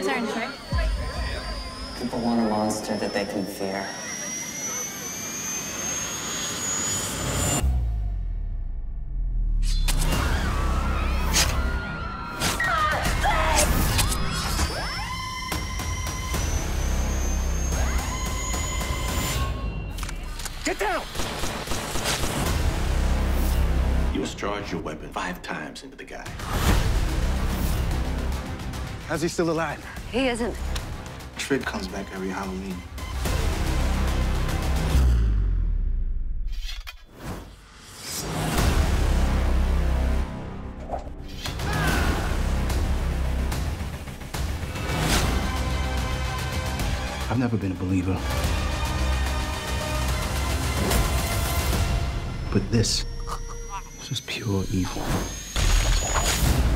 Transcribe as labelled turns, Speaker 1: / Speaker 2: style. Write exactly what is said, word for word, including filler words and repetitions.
Speaker 1: turns, right?
Speaker 2: People want a monster that they can fear.
Speaker 3: Get down!
Speaker 4: You discharged your weapon five times into the guy.
Speaker 3: How's he still alive?
Speaker 1: He isn't.
Speaker 5: Trick comes back every Halloween.
Speaker 3: I've never been a believer. But this, this is pure evil.